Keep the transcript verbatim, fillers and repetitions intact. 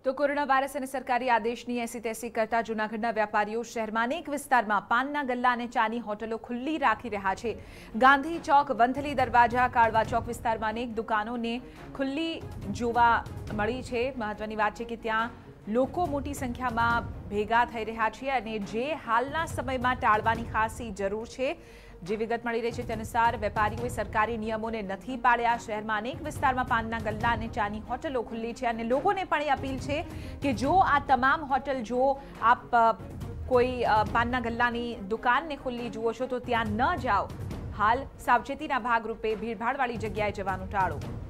તો corona virus અને સરકારી આદેશની એસી તેસી કરતા જૂનાગઢના વેપારીઓ શહેરમાં અનેક વિસ્તારમાં પાનના ગલ્લા અને ચાની હોટલો ખુલ્લી રાખી રહ્યા છે। ગાંધી ચોક, વંથલી દરવાજા, કાળવા ચોક વિસ્તારમાં અનેક દુકાનોને ખુલ્લી જોવા મળી છે। મહત્વની વાત છે કે ત્યાં લોકો મોટી સંખ્યામાં ભેગા થઈ રહ્યા છે અને જે હાલના સમયમાં ટાળવાની ખાસી જરૂર છે। જે વિગત મળી રહી છે તે અનુસાર વેપારીઓએ સરકારી નિયમોને નથી પાળ્યા। શહેરમાં અનેક વિસ્તારમાં પાનના ગલ્લા અને ચાની હોટલો ખુલ્લી છે અને લોકોને પણ એ અપીલ છે કે જો આ તમામ હોટલ જો આપ કોઈ પાનના ગલ્લાની દુકાનને ખુલ્લી જુઓ છો તો ત્યાં ન જાઓ। હાલ સાવચેતીના ભાગરૂપે ભીડભાડવાળી જગ્યાએ જવાનું ટાળો।